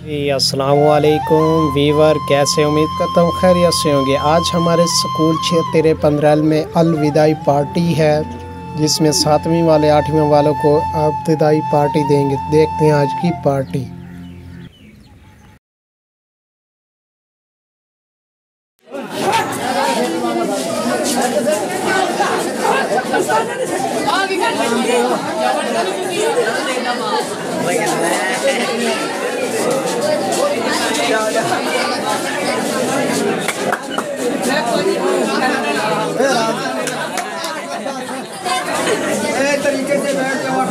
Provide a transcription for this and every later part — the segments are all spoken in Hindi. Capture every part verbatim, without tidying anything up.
अस्सलाम वालेकुम वीवर, कैसे? उम्मीद करता हूँ खैरियत से होंगे। आज हमारे स्कूल छः तेरह पंद्रह में अलविदाई पार्टी है, जिसमें सातवीं वाले आठवीं वालों को इब्तिदाई पार्टी देंगे। देखते हैं आज की पार्टी। तरीके से बैठ जाओ।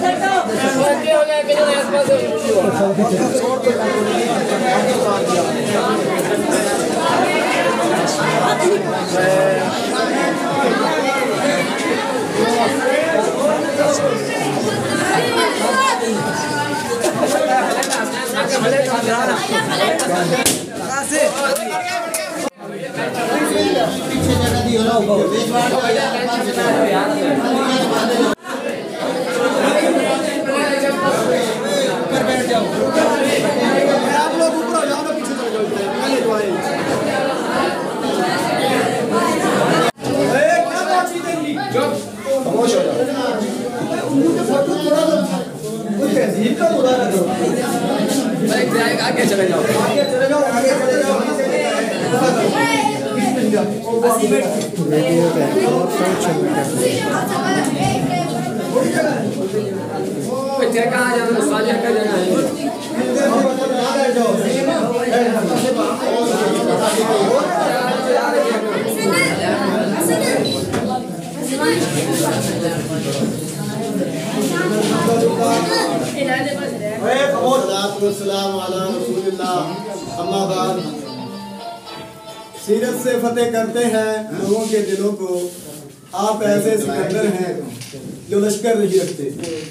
पीछे जगह दी हो रहा बैठ जाओ। आप लोग ऊपर आ जाओ ना, पीछे चले जाओ। पहले जो आए क्या बात की देंगी जो खामोश हो जाओ। फोटो थोड़ा कुछ तहजीब का उदाहरण दो। आगे चले जाओ, आगे चले जाओ, आगे चले जाओ। कहाँ जाना? साझा का जगह है। सीरत से फतेह करते हैं लोगों के दिलों को। आप ऐसे सिकंदर हैं जो लश्कर नहीं रखते।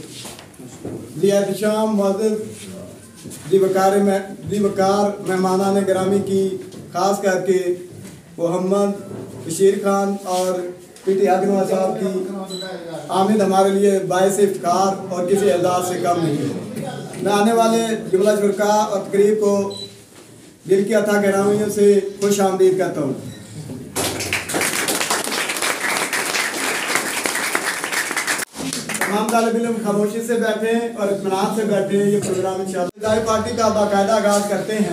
लियाशाम दिवकार में दिवकार मेहमाना ने ग्रामी की, खास करके मोहम्मद बशीर खान और पी टी आदिमा साहब की आमद हमारे लिए बायस इफ्तिखार और किसी एजाज से कम नहीं है। मैं आने वाले जुमला शुरा और तकरीब को दिल की अथा गहराइयों से खुश आमदीद करता हूँ। तमाम तालिब इल्म खामोशी से बैठे और इत्मीनान से बैठे। ये प्रोग्राम इंशाअल्लाह पार्टी का बाकायदा आगाज करते हैं।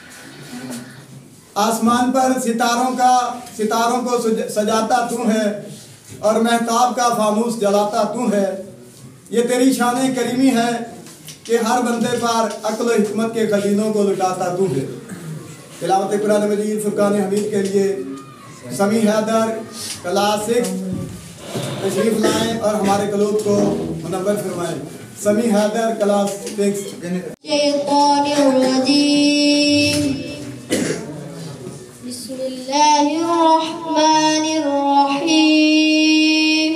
आसमान पर सितारों का सितारों को सजाता तू है और महताब का फानूस जलाता तू है। ये तेरी शान करीमी है कि हर बंदे पर अक्ल व हिकमत के खजीनों को लुटाता तू है। तिलावत कुरान मजीद फुरकान हमीद के लिए समी हैदर क्लास सिक्स तशरीफ लाएं और हमारे कलूब को मुनव्वर फरमाएं। समी हैदर क्लास सिक्स। बिस्मिल्लाहिर्रहमानिर्रहीम।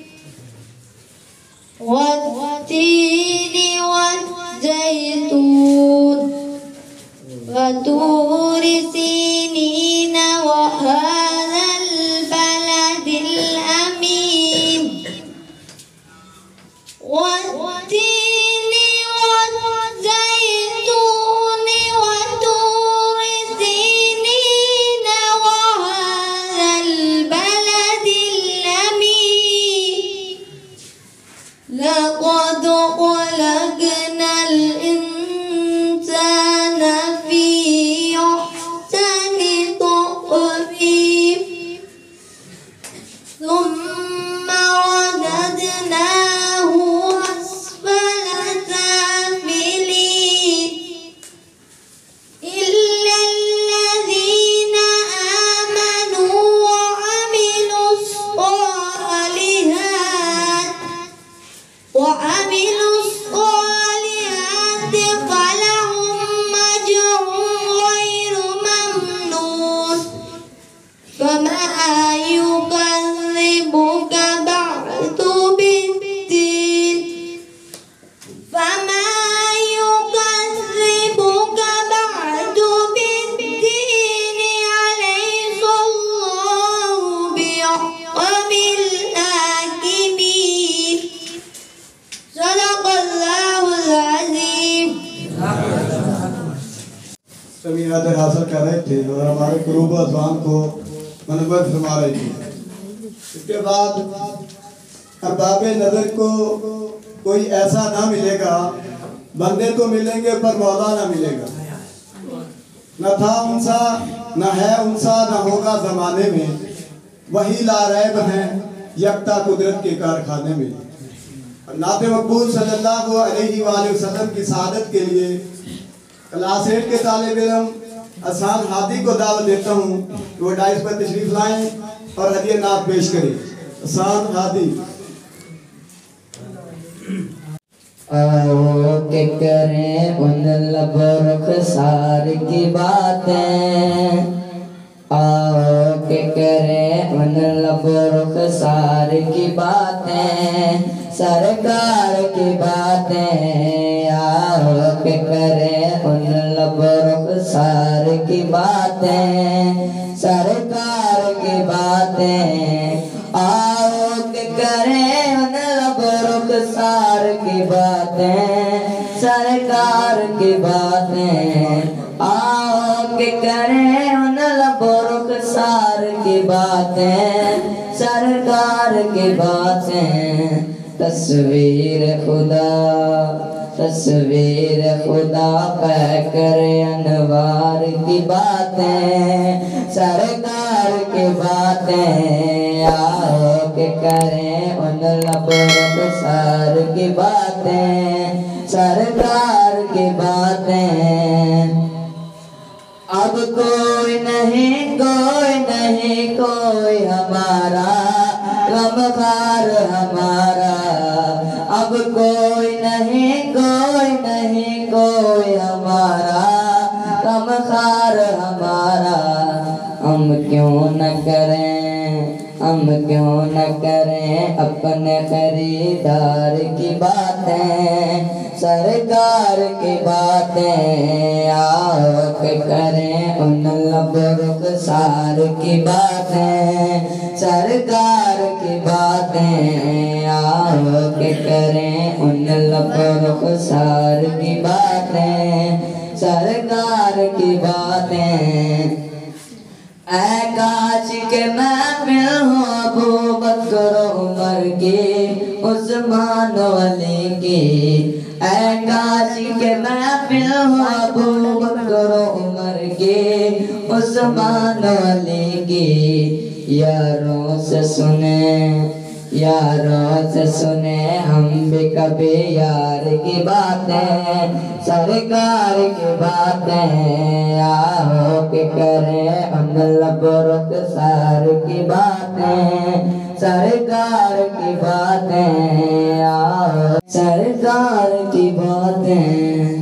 वत्तीनि वज़्ज़ैतून वतूरि सीनीन वहाज़ल बलदिल अमीन। वत्तीनि वज़्ज़ैतून वतूरि सीनीन वहाज़ल बलदिल अमीन। लक़द खलक़नल इंसान फी हासिल कर रहे थे और हमारे कुरूब अज़वान को मनवर फरमा रहे थे। इसके बाद अरबाब नज़र को कोई ऐसा ना मिलेगा, बंदे तो मिलेंगे पर मौला ना मिलेगा। न था उनसा, न है उनसा, न होगा ज़माने में, वही लारैब हैं यकता कुदरत के कारखाने में। नाते मकबूल सल्लल्लाहु अलैहि वसल्लम की सादत के लिए क्लास एट के तालिब इल्म असान हादी को दावत देता हूँ कि वो डाइस पर तशरीफ लाएं और हदिया नात पेश करें। असान हादी। आओ के करें उन लब रुखसार की बातें, आओ के करें उन लब रुखसार की बातें, सरकार की बातें। आओ के करें उन लब रुखसार की बातें, सरकार की बातें। आओ के करें उन लब रुखसार की बातें, सरकार की बातें। आओ के करें उन लब रुखसार की बातें, सरकार की बातें। तस्वीर खुदा, तस्वीर खुदा कह कर अनवार की बातें, सरकार की बातें। आओ के करें उन लब रुखसार की बातें, सरकार की बातें। अब कोई नहीं, कोई नहीं, कोई हमारा गमखार हमारा। अब कोई नहीं, कोई नहीं, कोई हमारा गमखार हमारा। हम क्यों न करें, हम क्यों न करें अपने खरीदार की बातें, सरकार की बातें। आओ के करें उन लब रुखसार की बातें, सरकार की बातें। आओ के करें उन लब रुखसार की बातें, सरकार की बातें। ऐ काश के महफिल हो अबू बकर उमर की, उस्मान अली की। ऐ काश के महफिल हो अबू बकर उमर की, उस्मान अली की। यारों से सुने, यारों से सुने हम भी कभी यार की बातें, सरकार की बातें। आओ के करें उन लब रुखसार की बातें, सरकार की बातें। आओ सरकार की बातें।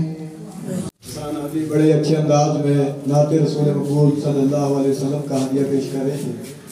बड़े अच्छे अंदाज में नाते रसूल मकबूल सल्लल्लाहु अलैहि वसल्लम का हदिया पेश कर रहे थे।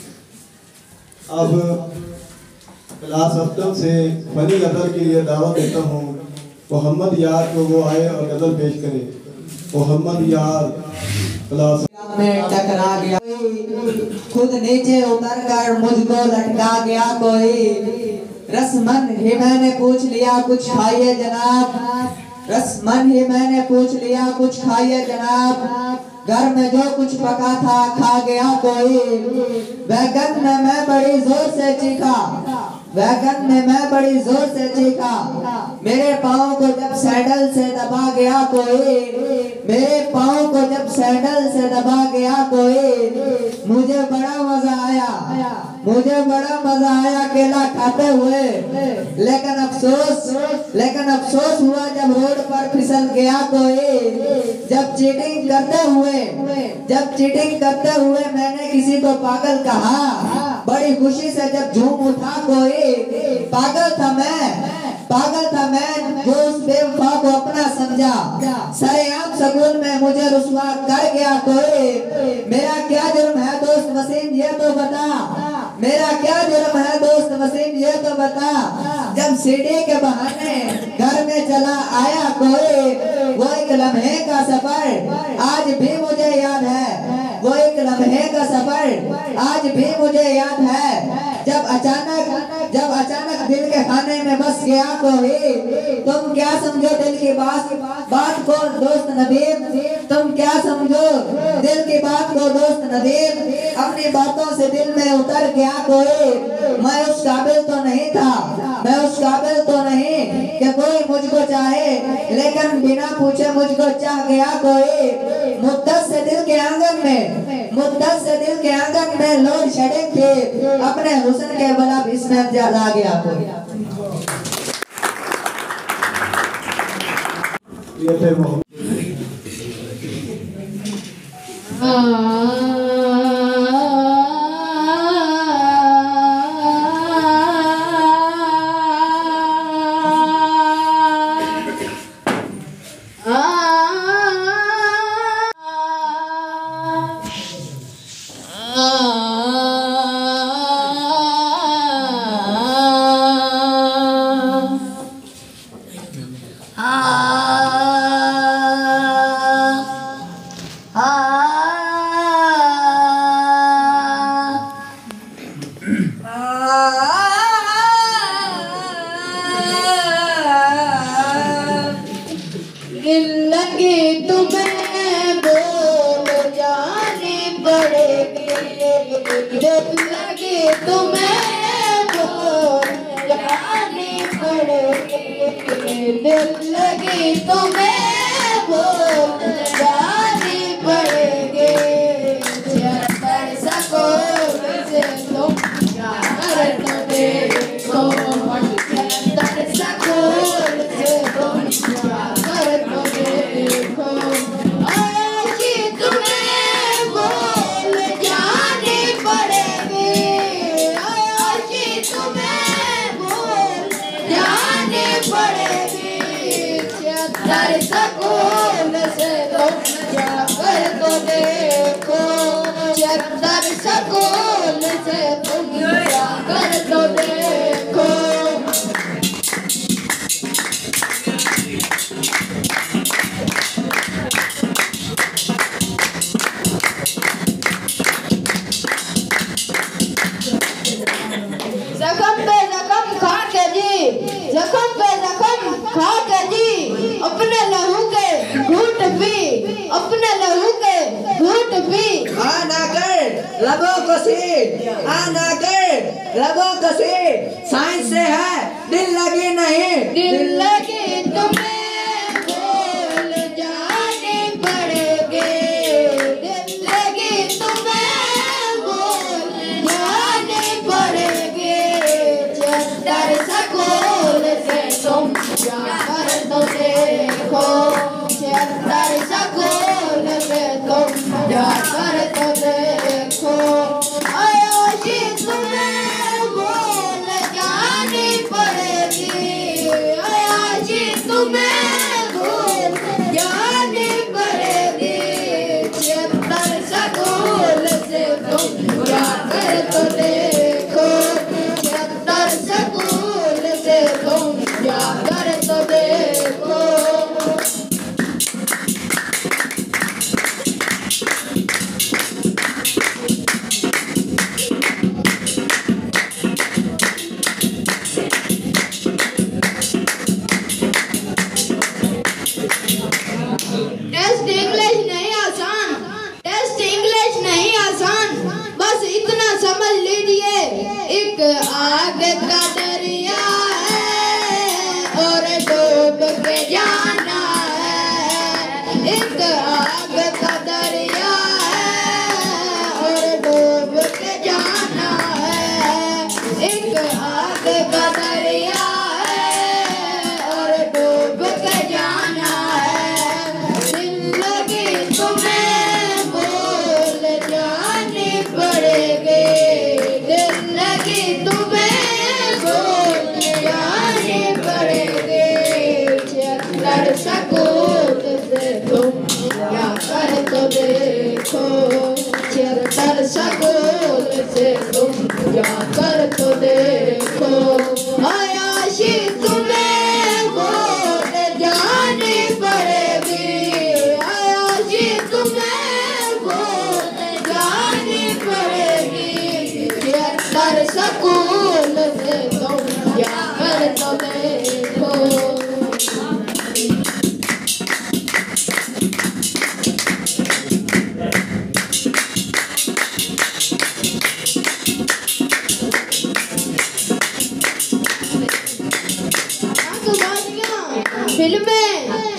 अब क्लास अफ्तर से फनी गज़ल के लिए दावत देता हूँ। मोहम्मद यार को वो आए और गज़ल पेश करे। मोहम्मद यार क्लास में टकरा गया, खुद नीचे उतर कर मुझको लटका गया कोई। रस्मन ही मैंने पूछ लिया कुछ खाइए जनाब, रस्मन ही मैंने पूछ लिया कुछ खाइए जनाब। घर में जो कुछ पका था खा गया कोई। वैगन में मैं बड़ी जोर से चीखा, वैगन में मैं बड़ी जोर से चीखा। मेरे पाँव को जब सैंडल से दबा गया कोई, मेरे पाँव को जब सैंडल से दबा गया कोई। मुझे बड़ा मजा आया, मुझे बड़ा मजा आया केला खाते हुए। लेकिन अफसोस, लेकिन अफसोस हुआ जब रोड पर फिसल गया कोई। जब चीटिंग करते हुए, जब चीटिंग करते हुए मैंने किसी को पागल कहा, बड़ी खुशी से जब झूम उठा कोई। पागल था मैं, पागल था मैं जो उस बेवफा को अपना समझा। सरेआम स्कूल में मुझे रुसवा कर गया कोई। मेरा क्या जुर्म है दोस्त वसीम ये तो बता, मेरा क्या जुर्म है दोस्त वसीम ये तो बता। जब सीढ़ी के बहाने घर में चला आया कोई। वो एक लम्हे का सफर आज भी मुझे याद है, वो एक लम्हे का सफर आज भी मुझे याद है। जब अचानक जब अचानक दिल के खाने में बस गया कोई, तुम क्या समझो दिल की बात बात को दोस्त नदीम, तुम क्या समझो दिल की बात को दोस्त नदीम, अपनी बातों से दिल में उतर गया कोई। मैं उस काबिल तो नहीं था, मैं उस काबिल तो नहीं कि कोई मुझको चाहे, लेकिन बिना पूछे मुझको चाह गया कोई। मुद्दत से दिल के आंगन में मुद्दत से दिल के आंगन में लोड शेडिंग थी, अपने हुस्न के बलब इसमें जला गया कोई। ये थे वो साइंस से है दिल लगी नहीं, दिल लगी तुम्हें बोल जाने पड़ेंगे, दिल लगी तुम्हें बोल जाने पड़ेंगे। चद्दर सकूल से तुम जाकर तो देखो, चद्दर सकूल से तुम जाकर तो देखो। आयोशी तुम्हें बोल जानी पड़ेगी, आयोशी तुम्हें बोल जानी पड़ेगी। चद्दर सकूल से तुम जाकर तो देखो, चद्दर सकूल से तुम जाकर तो देखो। टेस्ट इंग्लिश नहीं आसान, टेस्ट इंग्लिश नहीं आसान, बस इतना समझ लीजिए एक आग का दरिया है और डूब के जाना है। एक आग का दरिया है और डूब के जाना है। एक आग का दरिया है और डूब के जाना है। दिल लगी तुम्हें बोल जानी पड़ेगी, दिल लगी तुम्हें बोल जानी पड़ेगी। चद्दर सकूल से तुम जाकर तो देखो, चद्दर सकूल से तुम जाकर तो देखो। आयाशी तुम्हें बोल जानी पड़ेगी, आयाशी तुम्हें बोल जानी पड़ेगी। चद्दर सकूल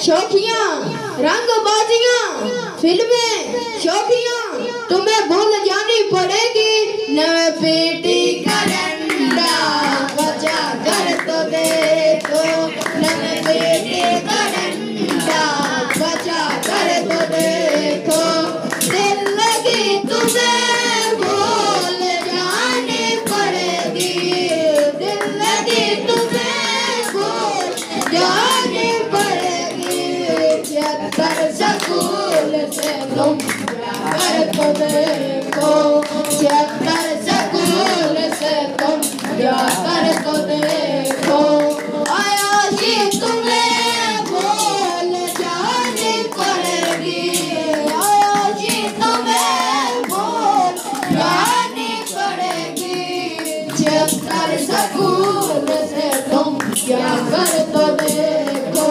शौखियाँ, रंगबाजियाँ, फिल्में, शौखियाँ तुम्हें भूल जानी पड़ेगी। नवे पेटी का डंडा बचा कर तो देखो, नवे पेटी का डंडा बचा कर तो देखो। दिल लगी तुम्हें भूल जानी पड़ेगी, दिल लगी तुम्हें भूल जानी पड़ेगी। छिहत्तर स्कूल से तुम कर तो देखो, छिहत्तर स्कूल से तुम कर तो देखो। आयाशी तुम्हें भूल जानी पड़ेगी, आयाशी तुम्हें भूल जानी पड़ेगी। छिहत्तर स्कूल से तुम क्या कर तो देखो।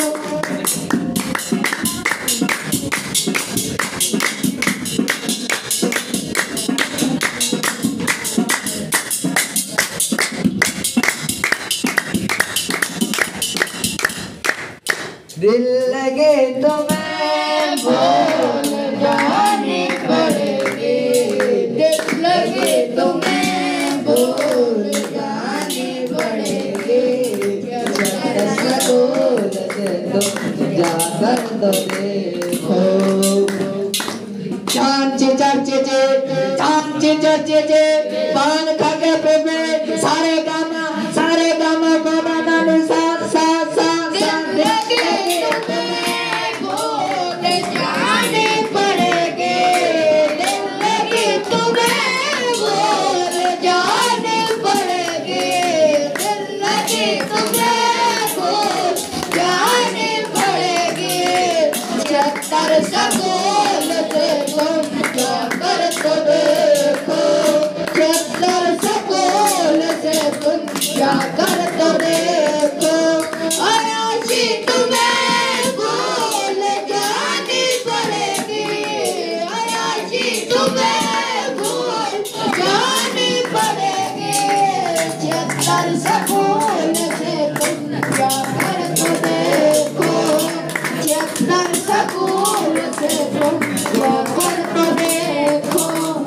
दिल लगे तुम्हें भूल जानी पड़ेगी, दिल लगे तुम्हें भूल जानी पड़ेगी। स्कूल से तुम जाकर तो देखो। चांचे चर्चे चे चांचे चर्चे चे पान खा के पे पे सारे गाना सारे गाना बाबा नानी सा सा सा सा स्कूल से तुम क्या कर तो देखो, छिहत्तर स्कूल से तुम क्या कर तो देखो। आयाशी तुम्हें भूल जानी पड़ेगी, आयाशी तुम्हें भूल जानी पड़ेगी। छिहत्तर स्कूल से तुम क्या कर तो देखो, छिहत्तर स्कूल से तुम क्या कर तो देखो।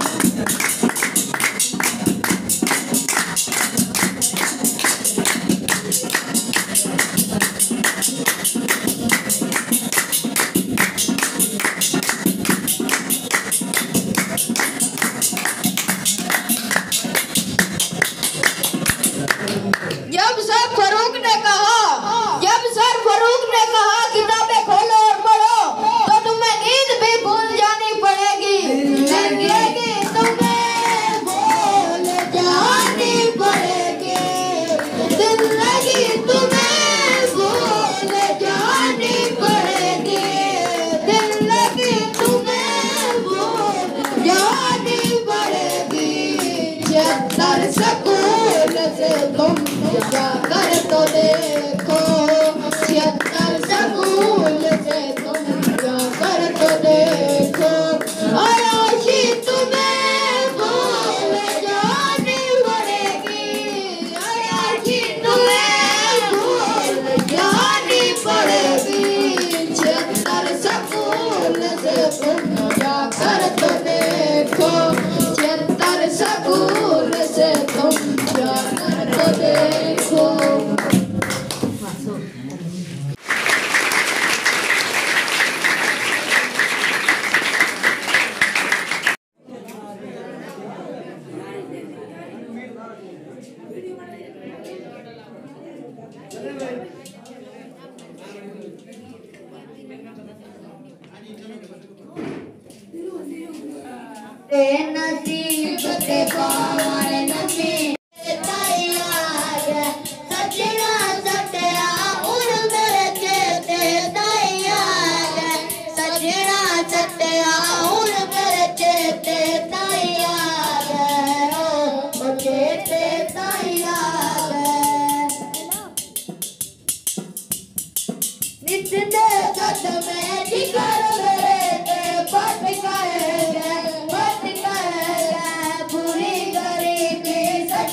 जब सर फरूक ने कहा, जब सर फरूक ने कहा किताबें खोलो और पढ़ो, तो तुम्हें नींद भी भूल जानी पड़ेगी, जिंदगी तुम्हें भूल जानी पड़ेगी, जिंदगी तुम्हें भूल जानी पड़ेगी, जिंदगी तुम्हें भूल जानी पड़ेगी। छिहत्तर स्कूल से तुम क्या कर तो देखो, छिहत्तर स्कूल से तुम क्या कर तो देखो। आयाशी तुम्हें भूल जानी पड़ेगी, आयाशी तुम्हें भूल जानी पड़ेगी। छिहत्तर स्कूल से तुम क्या कर तो देखो, छिहत्तर स्कूल से तुम क्या कर तो देखो। नसीब ते पावन नसीब तैयार सजना सटया उन मेरे चेते तैयार, सजना सटया उन मेरे चेते तैयार, ओ चेते तैयार। नित दे कदम जिगर मेरे ते पट कर पूरी गरीबी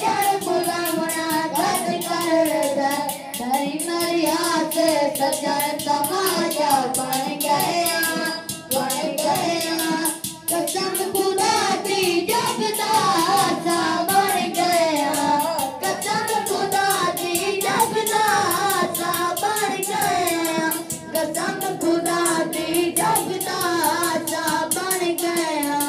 जगदा सा बन गया कसम खुदा दी जगदा सा बन गया कसम खुदा दी जगदा सा बन गया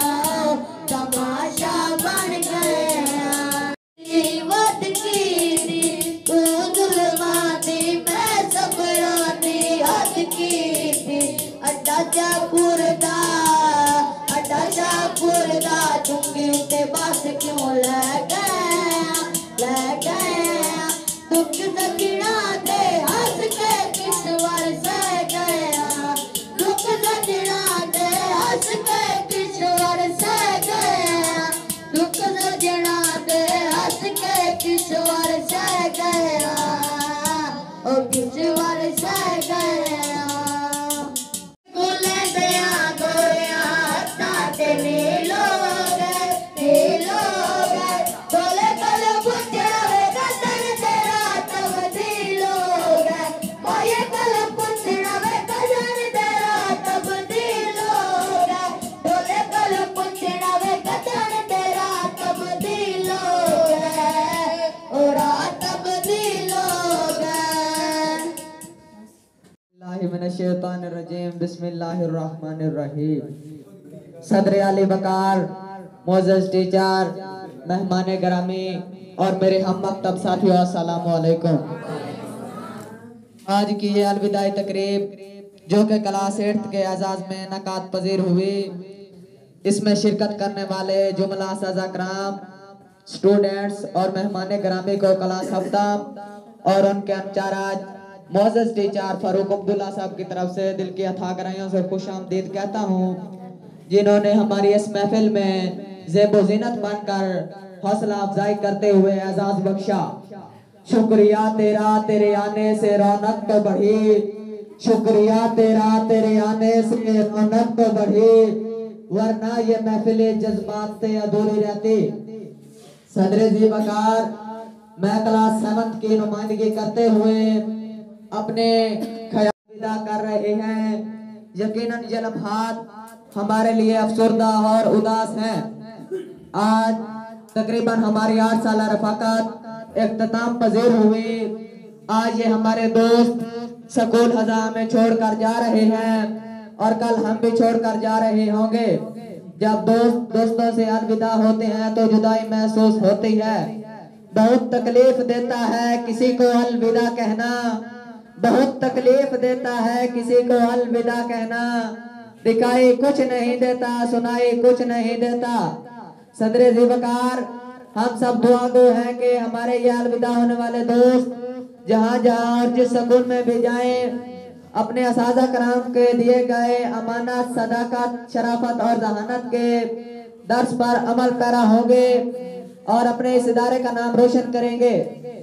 तमाशा बन गया वद की दी तू जुल्मा दी मैं सबरा दी हद की दी अड्डा जापुर दा अड्डा जापुर दा चुंगी उते बस क्यों ले गया ले गया दुख सजना दे हंस के किश्वर से गया दुख सजना दे हंस के किश्वर से गया दुख सजना दे हंस के किश्वर से गया ओ किश्वर से गया कोले दया गोया ताते नीलो गए नीलो गए कोले कोले पुछड़े कदर तेरा तब्दीलो गए कोये कोले पुछड़े कदर तेरा तब्दीलो गए कोले कोले पुछड़े कदर तेरा तब्दीलो गए और तब्दीलो गए बिस्मिल्लाहिर्रहमानिर्रहीम बिस्मिल्लाहिर्रहमानिर्रहीम। सदर आली वकार, मोअज़्ज़ज़ टीचर, मेहमान गिरामी और मेरे हम मकतब साथियों, अस्सलामु अलैकुम। आज की ये अलविदाई तकरीब जो कि क्लास एट्थ के एजाज में नकात पजीर हुई, इसमें शिरकत करने वाले जुमला सज़ा कराम, स्टूडेंट्स और मेहमान गिरामी को क्लास हफ्ता और उनके इंचार्ज मोअज़्ज़ज़ टीचर फारूक अब्दुल्ला साहब की तरफ से दिल की अथाह गहराइयों से खुश आमदीद कहता हूँ, जिन्होंने हमारी इस महफिल में ज़ेबो ज़ीनत बनकर हौसला अफजाई करते हुए एजाज बख्शा। शुक्रिया तेरा तेरे आने से रौनक तो बढ़ी, शुक्रिया तेरा तेरे आने से रौनक तो बढ़ी, वरना ये महफिल जज्बात से अधूरी रहती। सदर जी वकार, मैं क्लास सेवंथ की नुमाइंदगी करते हुए अपने ख्याल विदा कर रहे हैं। यकीनन ये लम्हात हमारे लिए अफसरदा और उदास हैं। आज तकरीबन हमारी आठ साल रफाकत इख्तिताम पजीर हुई। आज ये हमारे दोस्त स्कूल हज़ा में छोड़कर जा रहे हैं और कल हम भी छोड़कर जा रहे होंगे। जब दोस्त दोस्तों से अलविदा होते हैं तो जुदाई महसूस होती है। बहुत तकलीफ देता है किसी को अलविदा कहना, बहुत तकलीफ देता है किसी को अलविदा कहना, दिखाई कुछ नहीं देता सुनाई कुछ नहीं देता। सदर ज़िवकार, हम सब दुआ गो हैं कि हमारे ये अलविदा होने वाले दोस्त जहाँ जहाँ और जिस स्कूल में भी जाएं, अपने असाज़ा कराम के दिए गए अमानत, सदाकत, शराफत और जहानत के दर्स पर अमल पैरा होंगे और अपने इस इदारे का नाम रोशन करेंगे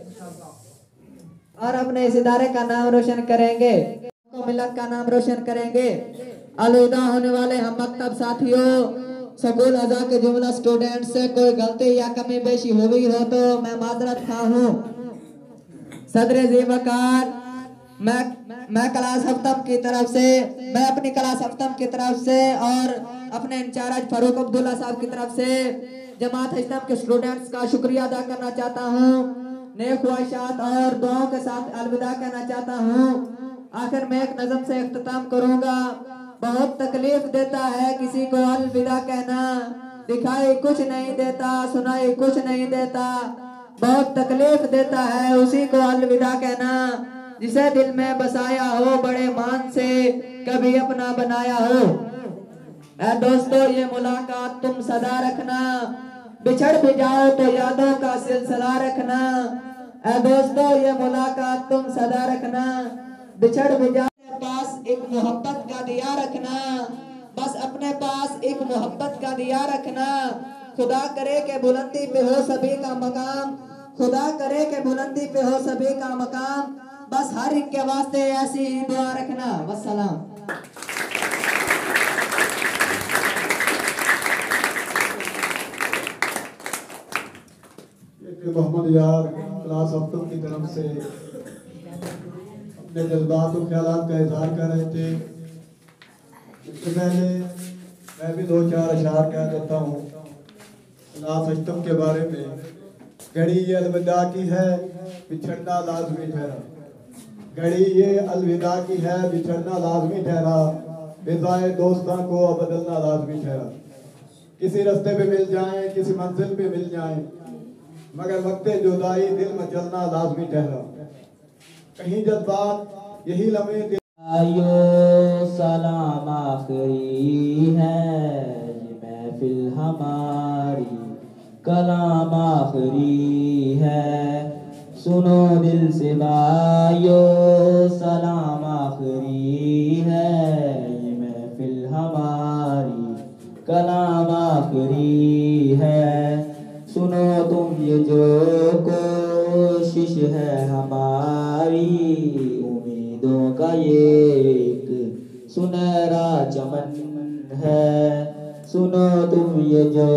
और अपने इस इदारे का नाम रोशन करेंगे, मिलत का नाम रोशन करेंगे। अलविदा होने वाले हम मकतब साथियों, स्कूल हज़ा के जुमला स्टूडेंट से कोई गलती या कमी बेशी हुई हो तो मैं माजरत खा हूँ। सदर जी वकार, मैं मैं क्लास हफ्तम की तरफ से मैं अपनी क्लास हफ्तम की तरफ से और अपने इंचार्ज फारूक अब्दुल्ला साहब की तरफ से जमात हिस्टम के स्टूडेंट्स का शुक्रिया अदा करना चाहता हूँ। नेक ख्वाहिशात और दुआओं के साथ अलविदा कहना चाहता हूँ। आखिर में एक नज़म से इख्तिताम करूँगा। बहुत तकलीफ देता है किसी को अलविदा कहना, दिखाई कुछ नहीं देता सुनाई कुछ नहीं देता। बहुत तकलीफ देता है उसी को अलविदा कहना, जिसे दिल में बसाया हो बड़े मान से कभी अपना बनाया हो। ऐ दोस्तों, ये मुलाकात तुम सदा रखना, बिछड़ भी जाओ तो यादों का सिलसिला रखना। ऐ दोस्तों, ये मुलाकात तुम सदा रखना, बिछड़ भी जाओ पास एक मोहब्बत का दिया रखना, बस अपने पास एक मोहब्बत का दिया रखना। खुदा करे के बुलंदी पे हो सभी का मकाम, खुदा करे के बुलंदी पे हो सभी का मकाम, बस हर एक के वास्ते ऐसी ही दुआ रखना। वस्सलाम। मोहम्मद यार क्लास हफ्तों की तरफ से अपने जज्बात और ख्यालात का इजहार कर रहे थे। इससे पहले मैं भी दो चार अशार कह देता हूँ। क्लास अष्टम के बारे में। घड़ी ये अलविदा की है, बिछड़ना लाजमी ठहरा। घड़ी ये अलविदा की है, बिछड़ना लाजमी ठहरा। बेजाए दोस्तां को अब बदलना लाजमी ठहरा। किसी रास्ते पे मिल जाएं, किसी मंजिल पे मिल जाएं, मगर वक्त जुदाई दिल में चलना लाजमी ठहरा। कहीं जज्बात यही लम्हे आयो सलाम आखिरी है, ये महफिल हमारी कलाम आखिरी है। सुनो दिल से भाइयो सलाम आखिरी है, ये महफिल हमारी कलाम आखिरी है। सुनो तुम ये जो कोशिश है हमारी, उम्मीदों का ये एक सुनहरा चमन है। सुनो तुम ये जो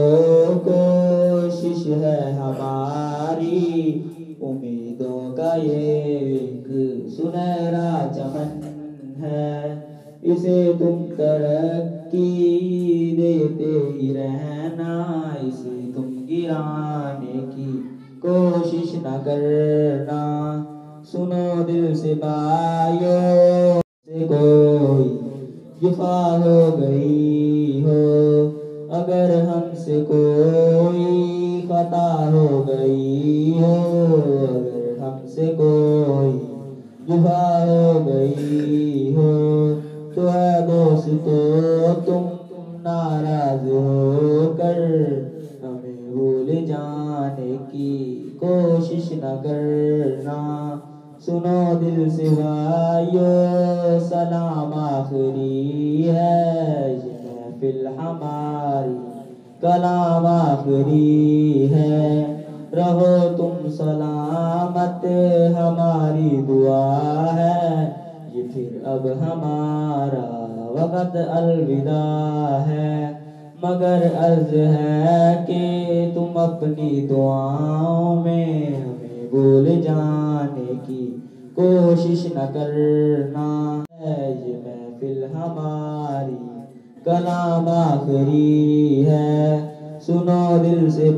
कोशिश है हमारी, उम्मीदों का ये एक सुनहरा चमन है। इसे तुम तरक्की देते ही रहना, इसे तुम गिराने की कोशिश न करना। सुनो दिल से भाइयों, से कोई जुफा हो गई हो, अगर हमसे कोई खता हो गई हो, अगर हमसे कोई जुफा हो गई हो, तो है दोस्तों तुम नाराज हो कर हमें भूल जाने की कोशिश न करना। सुनो दिल से भाइयों सलाम आखिरी है, ये महफिल हमारी कलाम आखिरी है। रहो तुम सलामत हमारी दुआ है, ये फिर अब हमारा वक्त अलविदा है। मगर अर्ज है कि तुम अपनी दुआओं में हमें भूल जाने की कोशिश न करना। ये महफिल हमारी कलाम आखिरी है। सुनो दिल से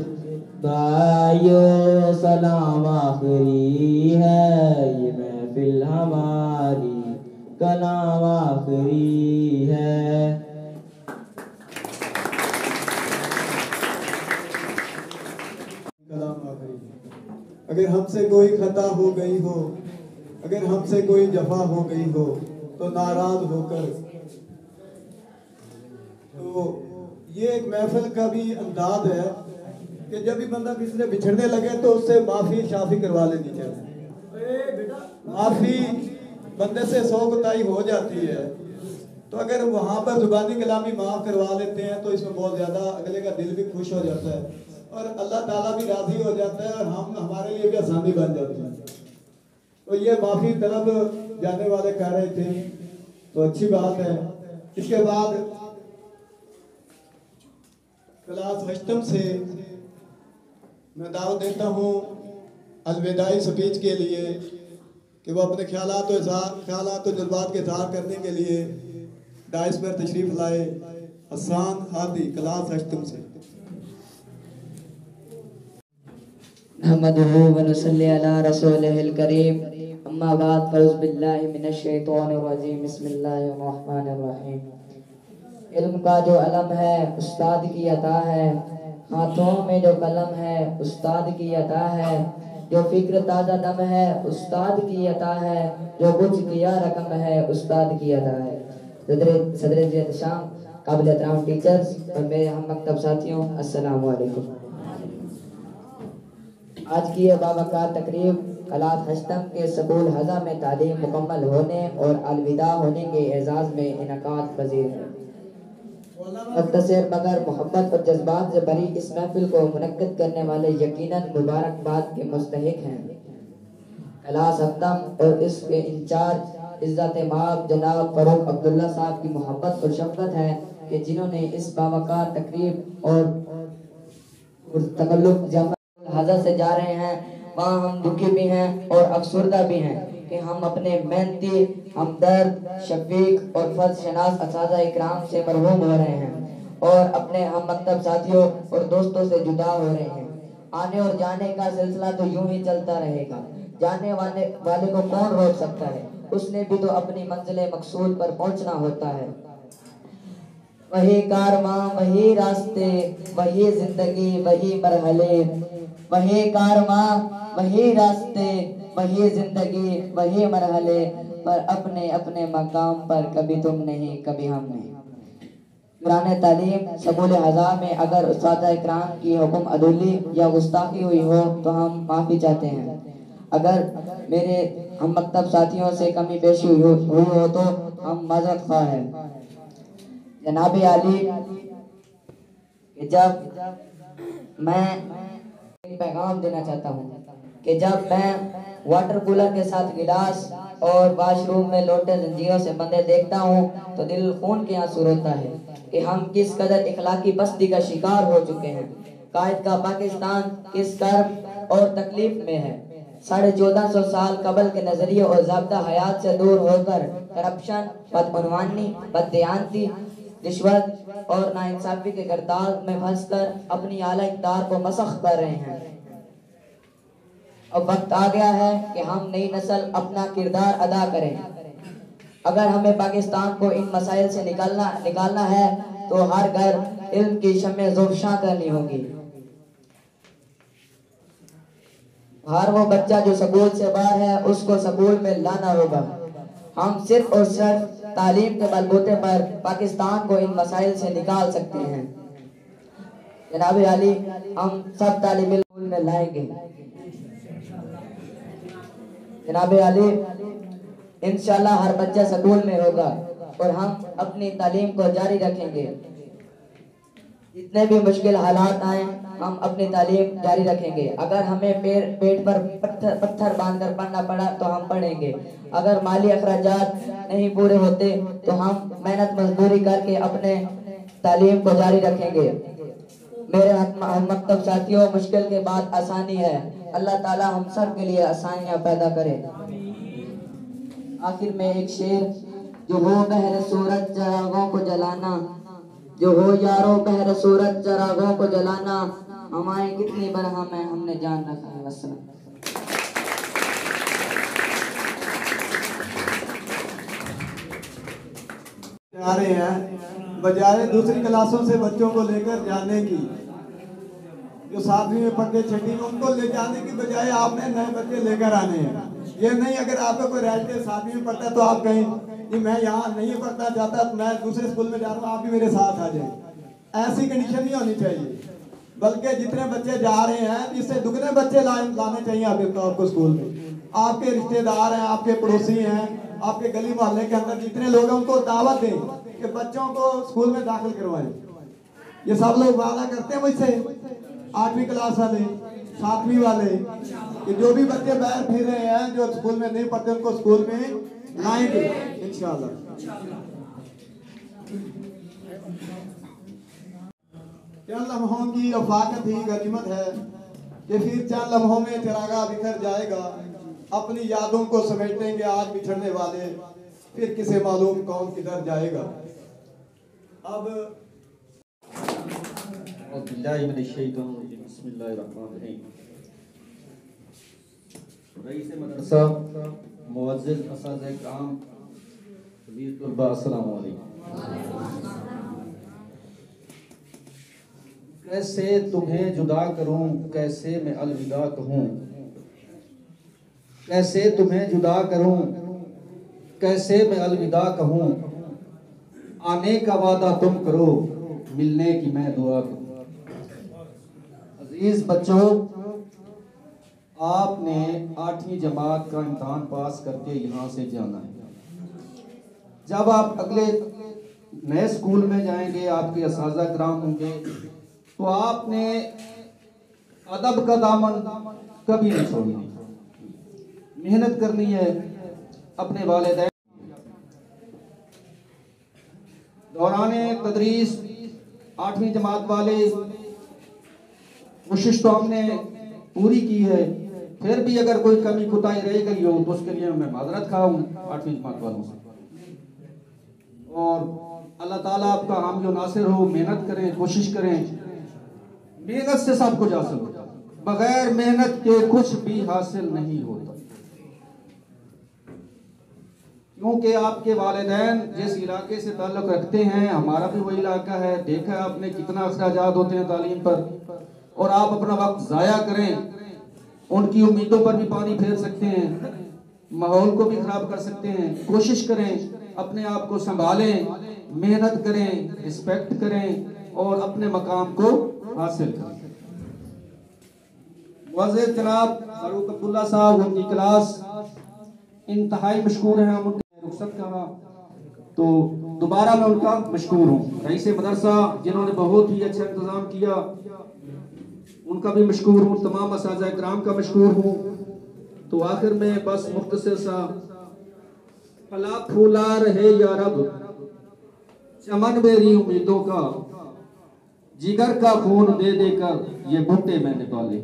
भाइयों सलाम आखिरी है, ये महफिल हमारी कलाम आखिरी है। अगर हमसे कोई खता हो गई हो, अगर हमसे कोई जफा हो गई हो, तो नाराज होकर। तो ये एक महफिल का भी अंदाज है कि जब भी बंदा किसी से बिछड़ने लगे तो उससे माफी शाफी करवा लेनी चाहिए। माफी बंदे से सौ गुताई हो जाती है, तो अगर वहाँ पर जुबानी कलामी माफ करवा लेते हैं तो इसमें बहुत ज्यादा अगले का दिल भी खुश हो जाता है और अल्लाह ताला भी राजी हो जाता है और हम हमारे लिए भी आसानी बन जाती है। तो ये माफी तलब जाने वाले कह रहे थे, तो अच्छी बात है। इसके बाद क्लास अष्टम से मैं दावत देता हूँ अलविदाई स्पीच के लिए कि वो अपने ख्यालात और ख्यालात और जज्बात के इज़हार करने के लिए डाइस पर तशरीफ लाए। हसन हादी क्लास अष्टम से। नहमदुहु व नसल्ली अला रसूलिहिल करीम, अम्मा बाद फौज़ बिल्लाहि मिनश शैतानिर रजीम, बिस्मिल्लाहिर रहमानिर रहीम। इल्म का जो अलम है उस्ताद की अता है, हाथों में जो कलम है उस्ताद की अता है, जो फिक्र ताज़ा दम है उस्ताद की अता है, जो कुछ किया रकम है उस्ताद की अता है। सदर सदर ज़ियत शाम काबिल एहतराम टीचर्स और मेरे हम मकतब साथियों, अस्सलाम वालेकुम। आज की यह बावकार तकरीब क्लास अष्टम के स्कूल हज़ा में तालीम मुकम्मल होने और अलविदा होने के एजाज़ में इनकाद पजीर है। मुख्तसर मगर मोहब्बत और जज्बात से भरी इस महफिल को मुनक्किद करने वाले यकीनन मुबारकबाद के मुस्तहिक हैं। क्लास अष्टम और इसके इंचार्ज इज्जत माब जनाब फरूक अब्दुल्ला साहब की मोहब्बत और शफ़क़त है कि जिन्होंने इस बावकार तकरीब और तकल्लुफ़ जमा हज़ा से जा रहे हैं, वहाँ हम दुखी भी हैं और अफसरदा भी हैं कि हम अपने मेहनती हमदर्द शफीक और फर्ज शनास असातिज़ा इकराम से मरहूम हो रहे हैं और अपने हम मकतब साथियों और दोस्तों से जुदा हो रहे हैं। आने और जाने का सिलसिला तो यूं ही चलता रहेगा। जाने वाले वाले को कौन रोक सकता है, उसने भी तो अपनी मंजिल मकसूद पर पहुंचना होता है। वही कारवां वही रास्ते वही जिंदगी वही मरहले, वही कारवां वही रास्ते वही जिंदगी वही मरहले, पर अपने अपने मकाम पर कभी तुम नहीं कभी हम नहीं। दौरान तालीम सबूल हज़ा में अगर उस्ताद इकराम की हुक्म अदुली या गुस्ताखी हुई हो तो हम माफ़ी चाहते हैं। अगर मेरे हम मकतब साथियों से कमी पेशी हुई हो, हुई हो तो हम माजरत ख्वाह हैं। जनाब आली, जब मैं पैगाम देना चाहता हूँ कि जब मैं वाटर कूलर के साथ गिलास और वाशरूम में लोटे जंजीरों से बंधे देखता हूँ तो दिल खून के आंसू रोता है कि हम किस कदर इखलाकी पस्ती का शिकार हो चुके हैं। कायद का पाकिस्तान किस कर्ब और तकलीफ में है। साढ़े चौदह सौ साल कबल के नजरिए और ज़ाब्ता हयात से दूर होकर करप्शन, बदअनवानी, बददियानती, रिश्वत और नाइंसाफी के गर्दाल में फंसकर अपनी आला इक़्तिदार को मसख कर रहे हैं। अब वक्त आ गया है कि हम नई नस्ल अपना किरदार अदा करें। अगर हमें पाकिस्तान को इन मसाइल से निकालना निकालना है तो हर घर इल्म की शम्मे ज़ोफ़शां करनी होगी। हर वो बच्चा जो स्कूल से बाहर है उसको स्कूल में लाना होगा। हम सिर्फ और सिर्फ तालीम के बलबूते पर पाकिस्तान को इन मसाइल से निकाल सकते हैं। जनाब आली, हम सब तालीम इल्म में लाएंगे। जनाब आली, इंशाल्लाह हर बच्चा स्कूल में होगा और हम अपनी तालीम को जारी रखेंगे। जितने भी मुश्किल हालात आए हम अपनी तालीम जारी रखेंगे। अगर हमें पेड़ पेट पर पत्थर पत्थर बांधकर पढ़ना पड़ा तो हम पढ़ेंगे। अगर माली अखराजात नहीं पूरे होते तो हम मेहनत मजदूरी करके अपने तालीम को जारी रखेंगे। मेरे हम मकतब साथियों, मुश्किल के बाद आसानी है। अल्लाह ताला हम सब के लिए आसानियाँ पैदा करे। आखिर में एक शेर, जो हो बहर सूरज चरागों को जलाना, जो हो यारों बहर सूरज चरागों को जलाना, हमारे कितनी बरहम है हमने जान रखा है। वस्सलाम। आ रहे हैं बजाय दूसरी क्लासों से बच्चों को लेकर जाने की, जो सातवीं में पढ़ते छठी में उनको ले जाने की बजाय आपने नए बच्चे लेकर आने हैं। ये नहीं अगर आपका कोई रिलेटिव सातवीं में पढ़ता है तो आप कहें कि मैं यहाँ नहीं पढ़ना चाहता तो मैं दूसरे स्कूल में जा रहा हूँ, आप भी मेरे साथ आ जाए। ऐसी कंडीशन नहीं होनी चाहिए, बल्कि जितने बच्चे जा रहे हैं इससे दुगने बच्चे ला, लाने चाहिए आपको आपको स्कूल में। आपके रिश्तेदार हैं, आपके पड़ोसी हैं, आपके गली मोहल्ले के अंदर जितने लोग हैं उनको दावत दें कि बच्चों को स्कूल में दाखिल करवाएं। ये सब लोग वादा करते हैं मुझसे, आठवीं क्लास वाले, सातवीं वाले, कि जो भी बच्चे बाहर फिर रहे हैं जो स्कूल में नहीं पढ़ते उनको स्कूल में लाएंगे इंशाल्लाह। चंद लम्हों की अफाकत ही गनीमत है कि फिर चंद लम्हों में चिरागा बिखर जाएगा। अपनी यादों को समेटेंगे आज बिछड़ने वाले, फिर किसे मालूम कौन किधर जाएगा। अब रईस मदरसा मुअज़्ज़िज़ असातिज़ा इकराम, अज़ीज़ तुलबा, अस्सलामु अलैकुम। कैसे तुम्हें जुदा करूं, कैसे मैं अलविदा कहूं, कैसे तुम्हें जुदा करूं, कैसे मैं अलविदा कहूं, आने का वादा तुम करो, मिलने की मैं दुआ करूं। अजीज बच्चों, आपने आठवीं जमात का इम्तहान पास करके यहाँ से जाना है। जब आप अगले नए स्कूल में जाएंगे, आपके असातिज़ा किराम होंगे, तो आपने अदब का दामन कभी नहीं छोड़ना, मेहनत करनी है। अपने वालिदैन दौराने तदरीस आठवीं जमात वाले कोशिश तो हमने पूरी की है, फिर भी अगर कोई कमी कुताही रह गई हो तो उसके लिए मैं माजरत खा हूँ आठवीं जमात वालों से। और अल्लाह ताला आपका हामी और नासिर हो। मेहनत करें, कोशिश करें, मेहनत से सब कुछ हासिल होता है, बगैर मेहनत के कुछ भी हासिल नहीं होता। क्योंकि आपके वालिदैन जिस इलाके से ताल्लुक़ रखते हैं, हमारा भी वही इलाका है, देखा आपने कितना अखराजात होते हैं तालीम पर, और आप अपना वक्त ज़ाया करें, उनकी उम्मीदों पर भी पानी फेर सकते हैं, माहौल को भी खराब कर सकते हैं। कोशिश करें, अपने आप को संभालें, मेहनत करें, रिस्पेक्ट करें और अपने मकाम को हासिल करें। वाज़ेह जनाब फारूक अब्दुल्ला साहब, उनकी क्लास इंतहाई मशहूर है, हम उनके रुखसत कहा तो दोबारा मैं उनका मशहूर हूँ। रईस मदरसा जिन्होंने बहुत ही अच्छा इंतज़ाम किया, उनका भी मशहूर हूँ, तमाम असातिज़ा इकराम का मशहूर हूँ। तो आखिर में बस मुख्तसर सा, फला फूला रहे या रब चमन मेरी उम्मीदों का, जिगर का खून दे देकर ये बूटे मैंने पाले।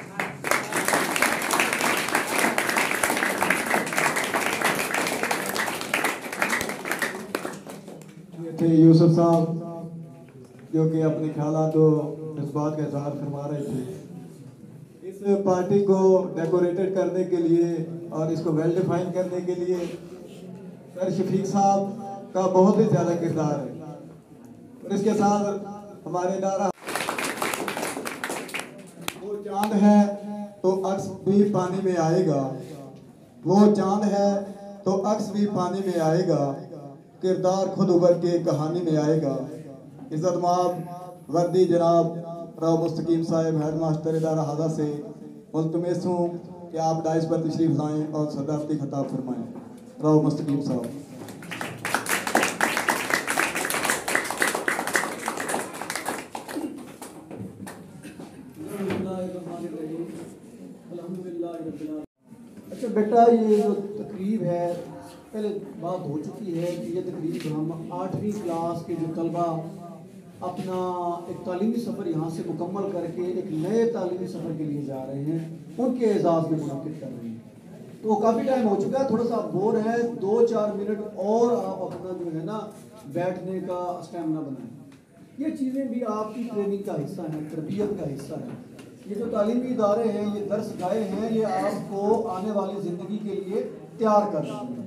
थे यूसुफ साहब जो कि अपने ख्यालात तो इस बात का इजहार फरमा रहे थे। इस पार्टी को डेकोरेटेड करने के लिए और इसको वेल डिफाइन करने के लिए सर शफीक साहब का बहुत ही ज़्यादा किरदार है, और इसके साथ हमारे इदारा वो चांद है तो अक्स भी पानी में आएगा, वो चांद है तो अक्स भी पानी में आएगा, किरदार खुद उभर के कहानी में आएगा। इज़्ज़त माब वर्दी जनाब राव मुस्तकीम साहब हेड मास्टर इदारा हाजा से मुल्तमस हूँ कि आप डाइस पर तशरीफ लाएँ और सदारती खिताब फरमाएँ। राव मुस्तकीम साहब। अच्छा बेटा, ये जो तकरीब है, पहले बात हो चुकी है कि ये तकरीब हम आठवीं क्लास के जो तलबा अपना एक तालीमी सफ़र यहाँ से मुकम्मल करके एक नए तालीमी सफ़र के लिए जा रहे हैं, उनके एजाज़ में मुनक़िद कर रहे हैं। तो काफ़ी टाइम हो चुका है, थोड़ा सा बोर है, दो चार मिनट और आप अपना जो है ना बैठने का स्टैमिना बनाएं। ये चीज़ें भी आपकी ट्रेनिंग का हिस्सा है, तरबियत का हिस्सा है। ये जो तालीमी इदारे हैं, ये दर्स गाहे हैं, ये आपको आने वाली ज़िंदगी के लिए तैयार कर रहे हैं।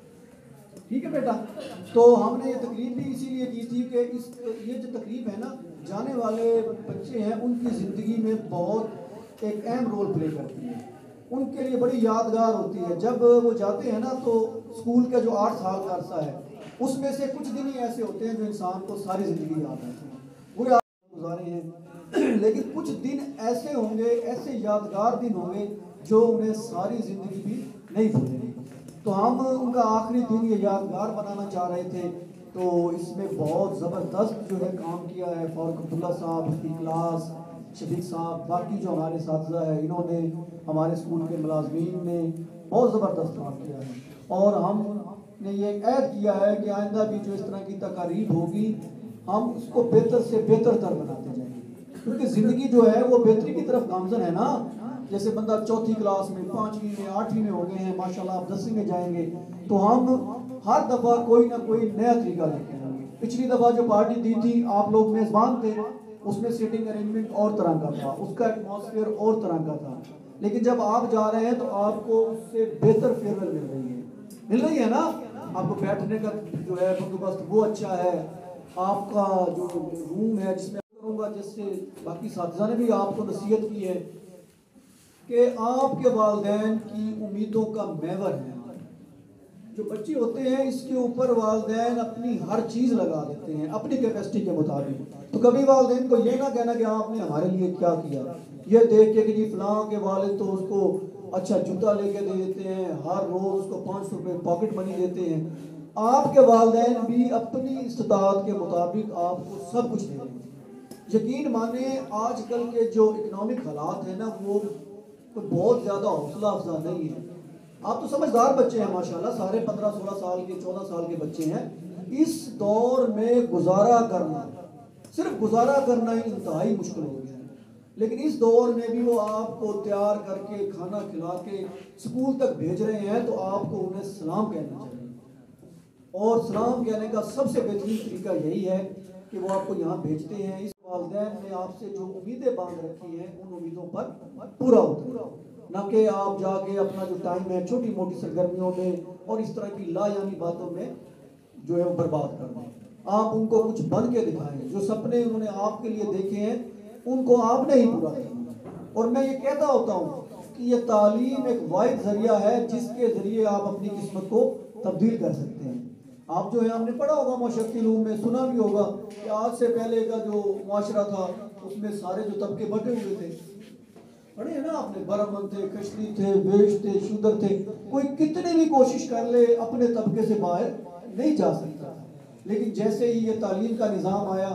ठीक है बेटा, तो हमने ये तकरीब भी इसीलिए की थी कि इस ये जो तकरीब है ना, जाने वाले बच्चे हैं उनकी ज़िंदगी में बहुत एक अहम रोल प्ले करती है, उनके लिए बड़ी यादगार होती है। जब वो जाते हैं ना तो स्कूल का जो आठ साल का अरसा है उसमें से कुछ दिन ही ऐसे होते हैं जो इंसान को सारी ज़िंदगी याद आती है, वो याद गुजारे हैं। लेकिन कुछ दिन ऐसे होंगे, ऐसे यादगार दिन होंगे जो उन्हें सारी ज़िंदगी भी नहीं भूलेंगे। तो हम उनका आखिरी दिन ये यादगार बनाना चाह रहे थे, तो इसमें बहुत ज़बरदस्त जो है काम किया है फारूक अब्दुल्ला साहब की क्लास, शफीक साहब, बाकी जो हमारे साथीज़ा है, इन्होंने हमारे स्कूल के मुलाजमीन ने बहुत ज़बरदस्त काम किया है। और हमने ये ऐद किया है कि आइंदा भी जो इस तरह की तकारीब होगी हम उसको बेहतर से बेहतर तर बनाते जाएंगे, क्योंकि ज़िंदगी जो है वो बेहतरी की तरफ गामज़न है ना। जैसे बंदा चौथी क्लास में, पाँचवीं में, आठवीं में हो गए हैं, माशाल्लाह आप दसवीं में जाएंगे, तो हम हर दफ़ा कोई ना कोई नया तरीका लेके आएंगे। पिछली दफ़ा जो पार्टी दी थी, आप लोग मेज़बान थे, उसमें सीटिंग अरेंजमेंट और तरह का था, उसका एटमॉस्फेयर और तरह का था। लेकिन जब आप जा रहे हैं तो आपको उससे बेहतर फेयरवेल मिल रही है, मिल रही है ना। आपको बैठने का जो है बंदोबस्त वो अच्छा है, आपका जो रूम है जिसमें करूँगा, जिससे बाकी साथियों ने भी आपको नसीहत की है कि आपके वालिदैन की उम्मीदों का महवर है। जो बच्चे होते हैं इसके ऊपर वालिदैन अपनी हर चीज़ लगा देते हैं अपनी कैपेसिटी के मुताबिक। तो कभी वालिदैन को ये ना कहना कि आपने हमारे लिए क्या किया, ये देख के कि जी फलां के वालिद तो उसको अच्छा जूता लेके दे देते हैं, हर रोज़ उसको पाँच सौ रुपये पॉकेट मनी देते हैं। आपके वालिदैन भी अपनी इस्तात के मुताबिक आपको सब कुछ दे देंगे। यकीन माने आजकल के जो इकनॉमिक हालात हैं ना, वो कोई बहुत ज़्यादा हौसला अफजा नहीं है। आप तो समझदार बच्चे हैं माशाल्लाह, सारे पंद्रह सोलह साल के, चौदह साल के बच्चे हैं। इस दौर में गुजारा करना, सिर्फ गुजारा करना ही इंतहाई मुश्किल हो गया है। लेकिन इस दौर में भी वो आपको तैयार करके, खाना खिला के स्कूल तक भेज रहे हैं, तो आपको उन्हें सलाम कहना चाहिए। और सलाम कहने का सबसे बेहतरीन तरीका यही है कि वो आपको यहाँ भेजते हैं। इस वालिदैन ने आपसे जो उम्मीदें बांध रखी हैं उन उम्मीदों पर पूरा उतरो, न कि आप जाके अपना जो टाइम है छोटी मोटी सरगर्मियों में और इस तरह की लायानी बातों में जो है वो बर्बाद कर दें। आप उनको कुछ बन के दिखाएं। जो सपने उन्होंने आपके लिए देखे हैं उनको आपने ही पूरा करना। और मैं ये कहता होता हूँ कि ये तालीम एक वाहिद जरिया है जिसके जरिए आप अपनी किस्मत को तब्दील कर सकते हैं। आप जो है आपने पढ़ा होगा मुआशरती इल्म में, सुना भी होगा कि आज से पहले का जो मुआशरा था उसमें सारे जो तबके बटे हुए थे, पढ़े हैं ना आपने, बरमन थे, कश्ती थे, वेश थे, शूदर थे। कोई कितनी भी कोशिश कर ले अपने तबके से बाहर नहीं जा सकता। लेकिन जैसे ही ये तालीम का निज़ाम आया,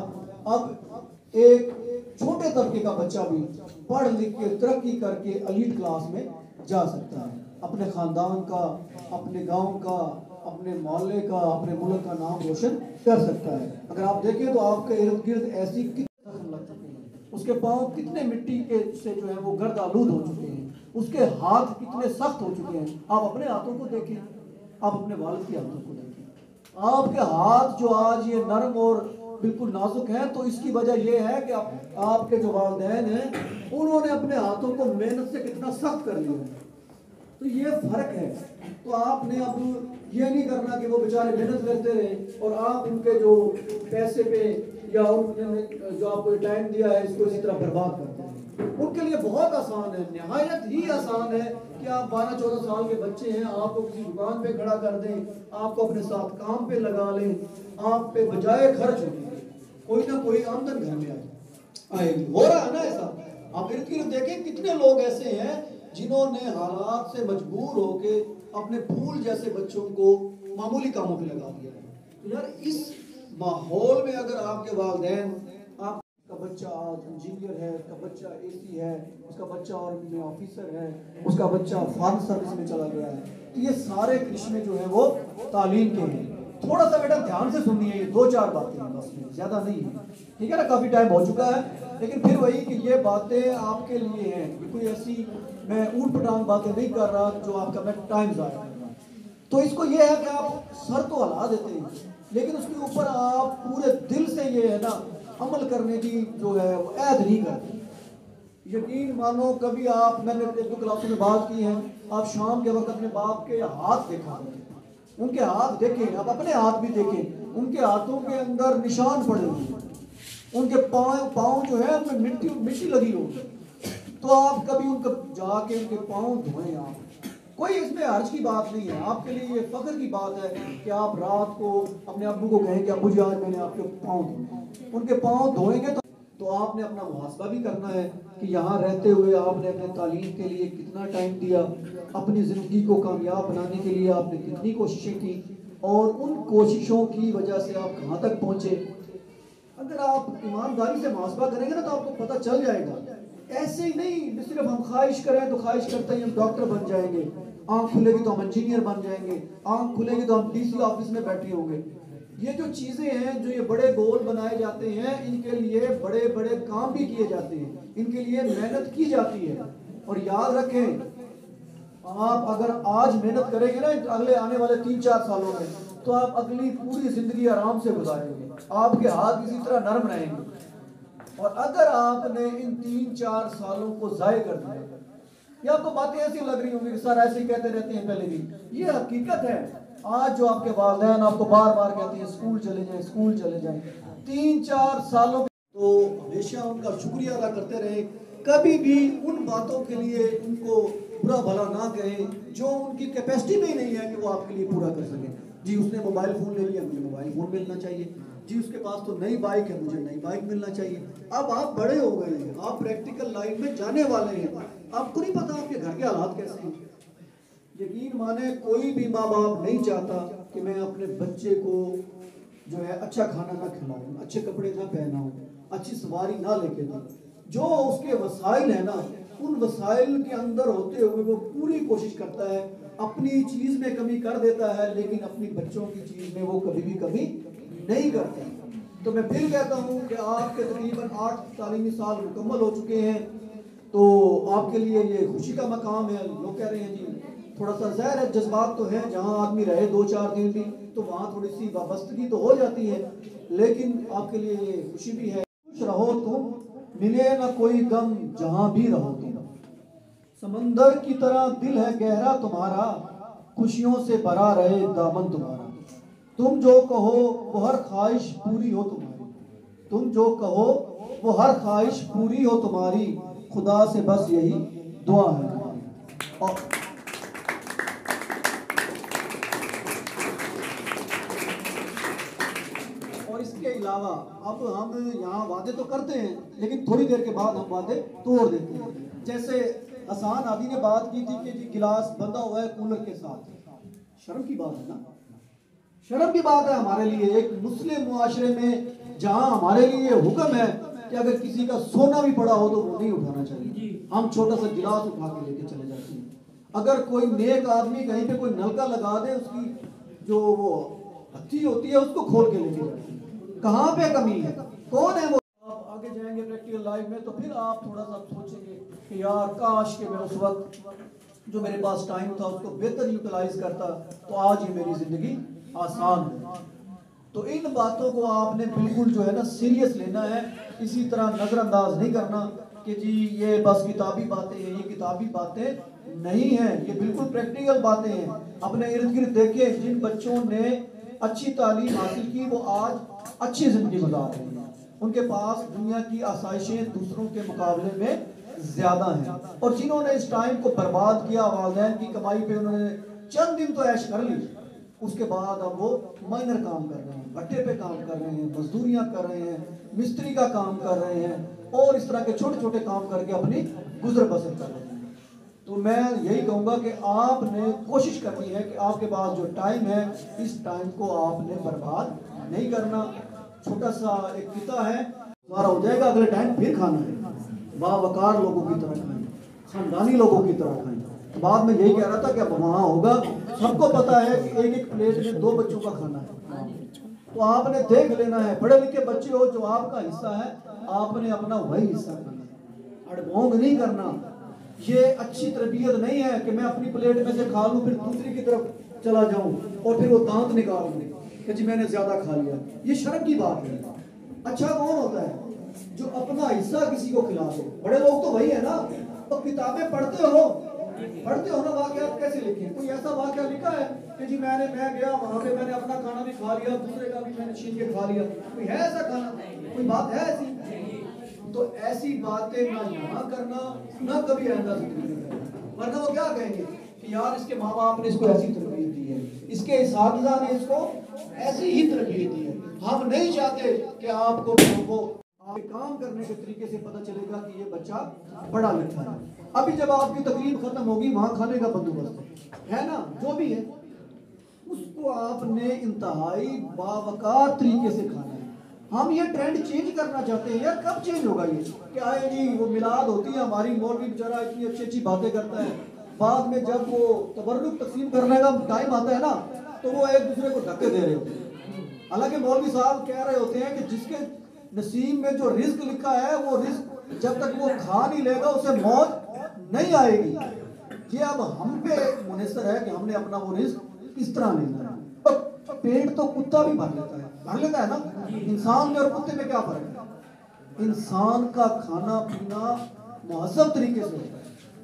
अब एक छोटे तबके का बच्चा भी पढ़ लिख के तरक्की करके एलीट क्लास में जा सकता है। अपने ख़ानदान का, अपने गांव का, अपने मोहल्ले का, अपने मुल्क का नाम रोशन कर सकता है। अगर आप देखें तो आपके इर्द गिर्द ऐसी कितने जख्म लग चुके हैं, उसके पाँव कितने मिट्टी के से जो है वो गर्द आलूद हो चुके हैं, उसके हाथ कितने सख्त हो चुके हैं। आप अपने हाथों को देखें, आप अपने वालिद के हाथों को देखें। आपके हाथ जो आज ये नरम और बिल्कुल नाजुक हैं, तो इसकी वजह यह है कि आप, आपके जो वालिदैन हैं उन्होंने अपने हाथों को मेहनत से कितना सख्त कर लिया है। तो ये फर्क है। तो आपने अब ये नहीं करना कि वो बेचारे मेहनत करते रहे और आप उनके जो पैसे पे या उन्होंने जो आपको टाइम दिया है इसको इसी तरह बर्बाद करते हैं। उनके लिए बहुत आसान है, निहायत ही आसान है कि आप बारह चौदह साल के बच्चे हैं, आपको किसी दुकान पे खड़ा कर दें, आपको अपने साथ काम पे लगा लें, आप पे बजाय खर्च होगी कोई ना कोई आमदन घर में आएगी। हो रहा है ना ऐसा। आप इर्द गिर्द देखें कितने लोग ऐसे हैं जिन्होंने हालात से मजबूर होके अपने फूल जैसे बच्चों को मामूली कामों पे लगा दिया है। तो यार इस माहौल में अगर आपके वालिदैन, आपका बच्चा आज इंजीनियर है, उसका बच्चा एसी है, उसका बच्चा आर्मी में ऑफिसर है, उसका बच्चा फॉरेन सर्विस में चला गया है, तो ये सारे करिश्मे जो है वो तालीम के हैं। थोड़ा सा बेटा ध्यान से सुनिए, ये दो चार बातें हैं बस, ज्यादा नहीं है, ठीक है ना। काफी टाइम हो चुका है, लेकिन फिर वही कि ये बातें आपके लिए हैं। कोई ऐसी मैं ऊट पटांग बातें नहीं कर रहा जो आपका मैं टाइम ज़ाया कर रहा। तो इसको ये है कि आप सर तो हिला देते हैं, लेकिन उसके ऊपर आप पूरे दिल से ये है ना अमल करने की जो है वो ऐद नहीं करते। यकीन मानो कभी आप, मैंने एक दो क्लासों में बात की है, आप शाम के वक्त अपने बाप के हाथ देखा, उनके हाथ देखें, आप अपने हाथ भी देखें, उनके हाथों के अंदर निशान पड़े हुए, उनके पाँव पाँव जो है उनमें मिट्टी मिट्टी लगी होगी। तो आप कभी उनको जाके उनके पाँव धोएं। आप कोई इसमें हर्ज की बात नहीं है, आपके लिए ये फख्र की बात है कि आप रात को अपने अब्बू को कहें कि अब्बू जी आज मैंने आपके पाँव धोए। उनके पाँव धोएंगे तो तो आपने अपना मुहासबा भी करना है कि यहाँ रहते हुए आपने अपने तालीम के लिए कितना टाइम दिया, अपनी ज़िंदगी को कामयाब बनाने के लिए आपने कितनी कोशिशें की और उन कोशिशों की वजह से आप कहाँ तक पहुँचे। अगर आप ईमानदारी से मुहासबा करेंगे ना तो आपको पता चल जाएगा। ऐसे ही नहीं सिर्फ हम ख्वाहिश करें तो ख्वाहिश करते ही हम डॉक्टर बन जाएंगे, आँख खुलेगी तो हम इंजीनियर बन जाएंगे, आँख खुलेगी तो हम डीसी ऑफिस में बैठे होंगे। ये जो चीज़ें हैं, जो ये बड़े गोल बनाए जाते हैं, इनके लिए बड़े बड़े काम भी किए जाते हैं, इनके लिए मेहनत की जाती है। और याद रखें, आप अगर आज मेहनत करेंगे ना अगले आने वाले तीन चार सालों में, तो आप अगली पूरी जिंदगी आराम से गुजारेंगे, आपके हाथ इसी तरह नरम रहेंगे। और अगर आपने इन तीन चार सालों को ज़ाय कर दिया, या आपको बातें ऐसी लग रही होंगी कि सर ऐसे ही कहते रहते हैं पहले भी, ये हकीकत है। आज जो आपके वालिदैन आपको बार बार कहते हैं स्कूल चले जाएं, स्कूल चले जाएं, तीन चार सालों तो हमेशा उनका शुक्रिया अदा करते रहे। कभी भी उन बातों के लिए उनको बुरा भला ना कहें जो उनकी कैपेसिटी में ही नहीं है कि वो आपके लिए पूरा कर सकें। जी उसने मोबाइल फ़ोन ले लिया, मुझे मोबाइल फ़ोन मिलना चाहिए। जी उसके पास तो नई बाइक है, मुझे नई बाइक मिलना चाहिए। अब आप बड़े हो गए हैं, आप प्रैक्टिकल लाइन में जाने वाले हैं, आपको नहीं पता आपके घर के हालात कैसे हैं। यकीन माने कोई भी माँ बाप नहीं चाहता कि मैं अपने बच्चे को जो है अच्छा खाना ना खिलाऊं, अच्छे कपड़े ना पहनाऊं, अच्छी सवारी ना लेके दूं। जो उसके वसाइल है ना, उन वसाइल के अंदर होते हुए वो पूरी कोशिश करता है, अपनी चीज़ में कमी कर देता है, लेकिन अपनी बच्चों की चीज़ में वो कभी भी कमी नहीं करता। तो मैं फिर कहता हूँ कि आपके तकरीबन आठ तालीमी साल मुकम्मल हो चुके हैं, तो आपके लिए ये खुशी का मकाम है। लोग कह रहे हैं जी थोड़ा सा ज़ाहिर है जज्बात तो है, जहाँ आदमी रहे दो चार दिन भी तो वहाँ थोड़ी सी वाबस्तगी तो हो जाती है, लेकिन आपके लिए ये खुशी भी है। खुश रहो तुम, मिले ना कोई गम जहाँ भी रहो तुम। समंदर की तरह दिल है गहरा तुम्हारा, खुशियों से भरा रहे दामन तुम्हारा। तुम जो कहो वो हर ख्वाहिश पूरी हो तुम्हारी, तुम जो कहो वो हर ख्वाहिश पूरी हो तुम्हारी। खुदा से बस यही दुआ है हमारी। और और इसके अलावा अब हम यहाँ वादे तो करते हैं, लेकिन थोड़ी देर के बाद हम वादे तोड़ देते हैं। जैसे हसान आदि ने बात की थी कि जी गिलास बंधा हुआ है कूलर के साथ। शर्म की बात है ना, शर्म की बात है हमारे लिए एक मुस्लिम मुआशरे में, जहाँ हमारे लिए हुक्म है कि अगर किसी का सोना भी पड़ा हो तो वो नहीं उठाना चाहिए। हम छोटा सा गिलास उठा के लेके चले जाते हैं। अगर कोई नेक आदमी कहीं पे कोई नलका लगा दे, उसकी जो वो हत्ती होती है उसको खोल के लेके जाते हैं। कहाँ पे कमी है, कौन है वो? आप आगे जाएंगे प्रैक्टिकल लाइफ में तो फिर आप थोड़ा सा सोचेंगे कि यार काश के मैं उस वक्त जो मेरे पास टाइम था उसको बेहतर यूटिलाइज करता तो आज ये मेरी जिंदगी आसान है। तो इन बातों को आपने बिल्कुल जो है ना सीरियस लेना है, इसी तरह नजरअंदाज नहीं करना कि जी ये बस किताबी बातें हैं। ये किताबी बातें नहीं हैं, ये बिल्कुल प्रैक्टिकल बातें हैं। अपने इर्द गिर्द देखिए, जिन बच्चों ने अच्छी तालीम हासिल की वो आज अच्छी जिंदगी गुजार रहे हैं। उनके पास दुनिया की आसाइशें दूसरों के मुकाबले में ज्यादा हैं। और जिन्होंने इस टाइम को बर्बाद किया, वालिदैन की कमाई पे उन्होंने चंद दिन तो ऐश कर ली, उसके बाद अब वो माइनर काम कर रहे हैं, भट्टे पे काम कर रहे हैं, मजदूरियां कर रहे हैं, मिस्त्री का काम कर रहे हैं और इस तरह के छोटे छोटे काम करके अपनी गुजर बसर कर रहे हैं। तो मैं यही कहूँगा कि आपने कोशिश करनी है कि आपके पास जो टाइम है इस टाइम को आपने बर्बाद नहीं करना। छोटा सा एक किता है, सारा हो जाएगा, अगले टाइम फिर खाना है। बावकार लोगों की तरह खाएं, खानदानी लोगों की तरह खाएं। बाद में यही कह रहा था कि अब वहाँ होगा, सबको पता है कि एक एक प्लेट में दो बच्चों का खाना है, तो आपने देख लेना है। पढ़े लिखे बच्चे हो, जो आपका हिस्सा है आपने अपना वही हिस्सा करना है, अड़भोंग नहीं करना। ये अच्छी तरबियत नहीं है कि मैं अपनी प्लेट में से खा लूँ फिर दूसरी की तरफ चला जाऊँ और फिर वो दांत निकाल दूँ कि जी मैंने ज्यादा खा लिया। ये शर्म की बात है। अच्छा कौन होता है जो अपना हिस्सा किसी को खिला दे? बड़े लोग तो वही है ना। तो किताबें पढ़ते हो पढ़ते हो ना, वाकयात कैसे लिखे? कोई ऐसा वाकया लिखा है कि जी मैंने मैं गया वहां पे, मैंने अपना खाना भी खा लिया, दूसरे का भी मैंने छीन के खा लिया? कोई है ऐसा खाना? कोई बात है ऐसी? तो ऐसी बातें ना यहाँ करना, ना कभी आइंदा जिंदगी में करना, वरना वो क्या कहेंगे कि यार इसके माँ बाप ने इसको ऐसी तरबियत दी है, इसके इसातिज़ा ने इसको ऐसी ही तरबियत दी है। हम नहीं चाहते कि आपको वो काम करने के तरीके से पता चलेगा कि ये बच्चा पढ़ा लिखा है। अभी जब आपकी तकलीफ खत्म होगी, वहां खाने का बंदोबस्त है ना, जो भी है उसको आपने इंतहाई बावकार तरीके से खाना है। हम ये ट्रेंड चेंज करना चाहते हैं यार, कब चेंज होगा? ये क्या है जी, वो मिलाद होती है हमारी, मौलवी बेचारा इतनी अच्छी अच्छी बातें करता है, बाद में जब वो तबर्रुक तकसीम करने का टाइम आता है ना तो वो एक दूसरे को धक्के दे रहे होते हैं। हालांकि मौलवी साहब कह रहे होते हैं कि जिसके नसीब में जो रिस्क लिखा है वो रिस्क जब तक वो खा नहीं लेगा उसे मौत नहीं आएगी। ये अब हम पे मुनसर है कि हमने अपना वो रिस्क किस तरह लेना है। और पेट तो कुत्ता भी भर लेता है, भर लेता है ना। इंसान में और कुत्ते में क्या फर्क है? इंसान का खाना पीना मुहज़्ज़ब तरीके से होता है।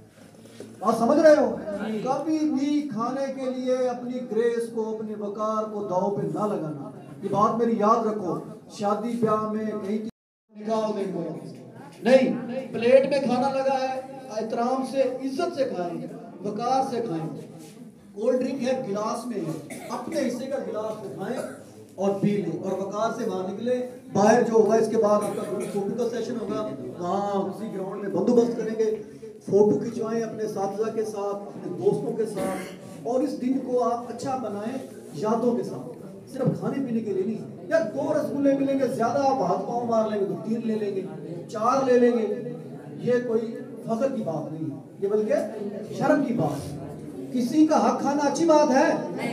आप समझ रहे हो? कभी भी खाने के लिए अपनी ग्रेस को, अपने वकार को दाव पे ना लगाना। ये बात मेरी याद रखो। शादी ब्याह में कहीं निकाल देंगे नहीं, प्लेट में खाना लगा है, एहतराम से, इज्जत से खाएं, वकार से खाएं। कोल्ड ड्रिंक है गिलास में है, अपने हिस्से का गिलास उठाएं और पी लें और वकार से वहां निकले। बाहर जो होगा इसके बाद आपका फोटो का सेशन होगा, वहाँ किसी ग्राउंड में बंदोबस्त करेंगे, फोटो खिंचवाएं अपने साथीजा के साथ, अपने दोस्तों के साथ, और इस दिन को आप अच्छा बनाएं यादों के साथ। सिर्फ खाने पीने के लिए नहीं यार, दो रसगुल्ले मिलेंगे ज्यादा आप हाथ पाँव मार लेंगे तो तीन ले लेंगे, चार ले लेंगे, ये कोई फख्र की बात नहीं है, ये बल्कि शर्म की बात है। किसी का हक खाना अच्छी बात है?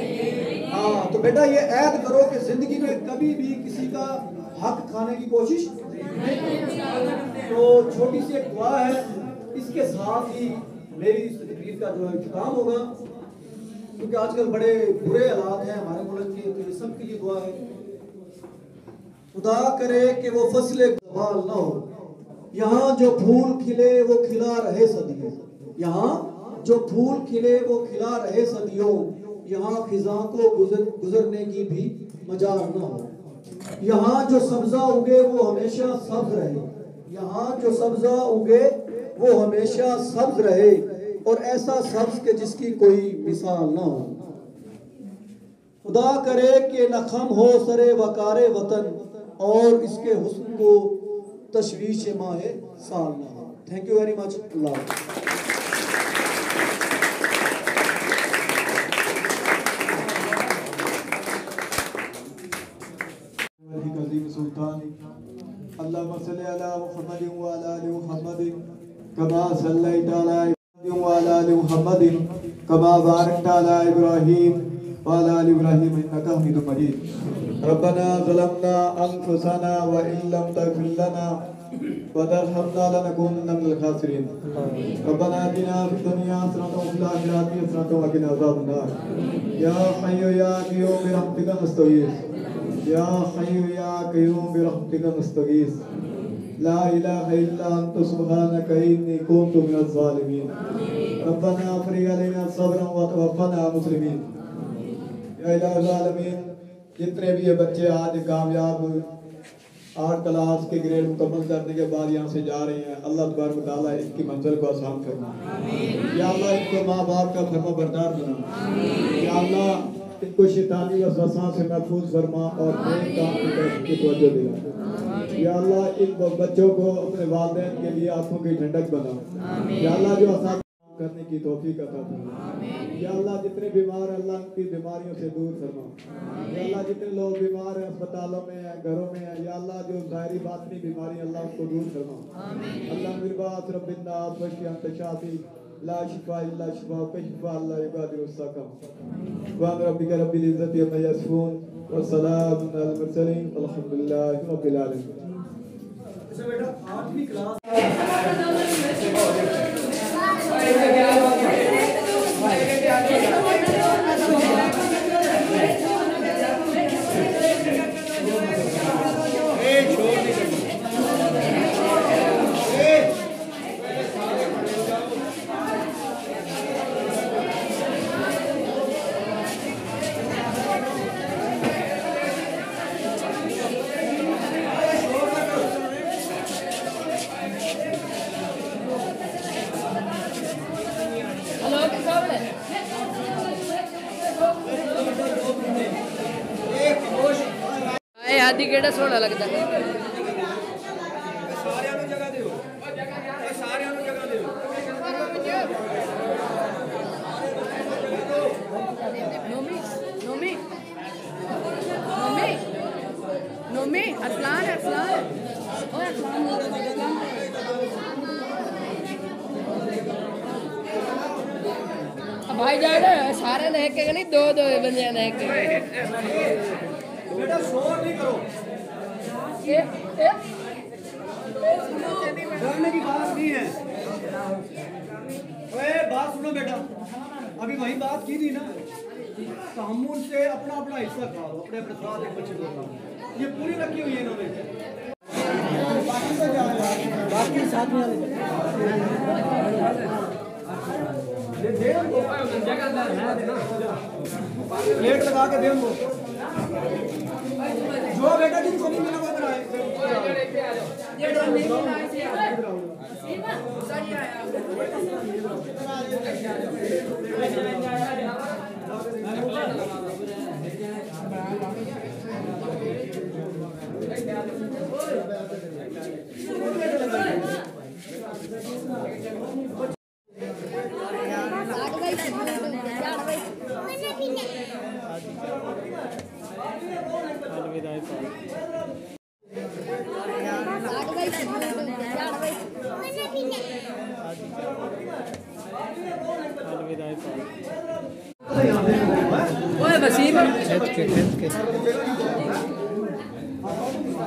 हाँ, तो बेटा ये ऐद करो कि जिंदगी में कभी भी किसी का हक खाने की कोशिश नहीं। तो छोटी सी एक दुआ है, इसके साथ ही मेरी इस तकरीर का जो है इख्तिताम होगा। क्योंकि आजकल बड़े बुरे हालात हैं हमारे मुल्क के, तो ये सबके लिए दुआ है। खुदा करे कि वो फसलें जवाल ना हो। यहाँ जो फूल खिले वो खिला रहे सदियों, यहाँ जो फूल खिले वो खिला रहे सदियों, यहाँ खिजा को गुजर गुजरने की भी मजाल ना हो। यहाँ जो सब्जा उगे वो हमेशा सब्ज रहे, यहाँ जो सब्जा उगे वो हमेशा सब्ज रहे, और ऐसा सब्ज के जिसकी कोई मिसाल ना हो। खुदा करे कि न खम हो सरे वकारे वतन, और इसके हुस्न को तशवीश माहे साल ना हो। Thank you very much. अल्लाह। अल्लाहुम्मा सल्ली अला मुहम्मदिन व अला आलि मुहम्मदिन कमा सल्लैता अला इब्राहीम व अला आलि मुहम्मदिन कमा बारकता अला इब्राहीम व अला आलि इब्राहीम इन्नका हमीदुम मजीद। रब्बना ज़लमना अनफुसना व इन लम तग़फिर लना व तरहमना लनकुनन्ना मिनल खासिरीन। रब्बना आतिना फिद दुनिया हसनतन व फिल आखिरति हसनतन व क़िना अज़ाबन नार। या हय्यु या क़य्यूम बिरहमतिका नस्तगीस, या हय्यु या क़य्यूम बिरहमतिका नस्तगीस, ला इलाहा इल्ला अंता सुब्हानका इन्नी कुन्तु मिनज़ ज़ालिमीन। रब्बना अफ़रिग़ अलैना सब्रन व तवफ़्फ़ना मुस्लिमीन। या इलाहुल आलमीन, जितने भी ये बच्चे आज कामयाब आठ क्लास के ग्रेड मुकम्मल करने के बाद यहाँ से जा रहे हैं, अल्लाह तबारक व तआला इनकी मंजिल को आसान करना। या अल्लाह इनको माँ बाप का फर्माबरदार बना। या अल्लाह इनको शैतानी वसवसा से महफूज फरमा और नेक काम की तरफ की तवज्जो दिला। या अल्लाह इन बच्चों को अपने वालिदैन के लिए आंखों की ठंडक बना। या अल्लाह जो आसान करने की तौफीक अता फरमा। या अल्लाह जितने बीमार हैं अल्लाह उनकी बीमारियों से दूर फरमा। या अल्लाह जितने लोग बीमार हैं अस्पतालों में हैं, घरों में हैं, या अल्लाह जो ज़ाहिरी बातनी बीमारी अल्लाह उसको दूर फरमा। अल्लाह मिरबात रब्बिन नास वशफि अंत शाफी ला शिफा इल्ला शिफाउक शिफा ला युगादिरु सक़म। सुब्हान रब्बिका रब्बिल इज़्ज़ति अम्मा यसिफून व सलामुन अलल मुरसलीन वल्हम्दुलिल्लाहि रब्बिल आलमीन। अच्छा बेटा आठवीं क्लास आदि केड़ा सोहना लगता है। नोमी नोमी नोमी नोमी अरसलान अरसलान ओए अरसलान भाई जाने सारे देख के नहीं दो दो बंदे देख के बेटा शोर नहीं करो। ए ए डरने की बात नहीं है। ओए बात सुनो बेटा, अभी वही बात की थी ना, तहम्मुल से अपना अपना हिस्सा खा लो, अपने अपने साथ एक बच्चे को ये पूरी रखी हुई है इन्होंने। बाकी साथ में प्लेट लगा के दे उनको। जो बेटा जिनको नहीं मिला वो बनाए। ओए वसीम खेत के खेत के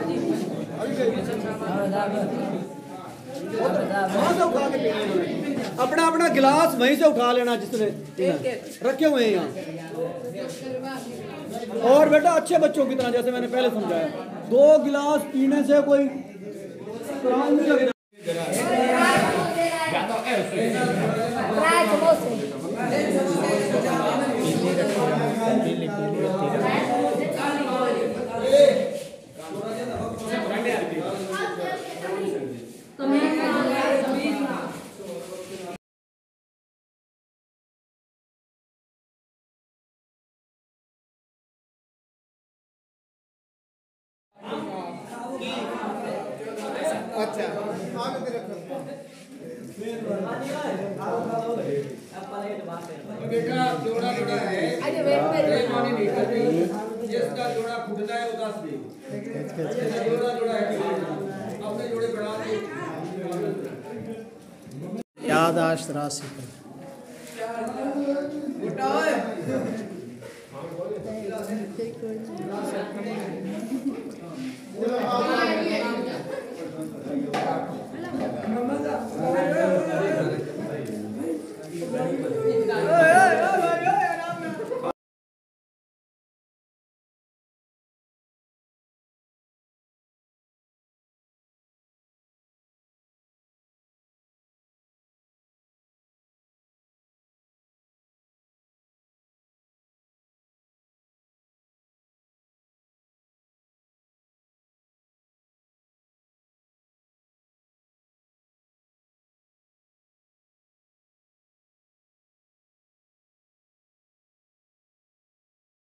बहुत लोग खा के पीने अपना अपना गिलास वहीं से उठा लेना जिसने रखे हुए हैं यहाँ। और बेटा अच्छे बच्चों की तरह, जैसे मैंने पहले समझाया, दो गिलास पीने से कोई अच्छा बेटा जोड़ा जोड़ा है, जिसका जोड़ा फूटता है वो दस दे, जोड़ा जोड़ा है अपने जोड़े बढ़ा दे। याददाश्त राशि पर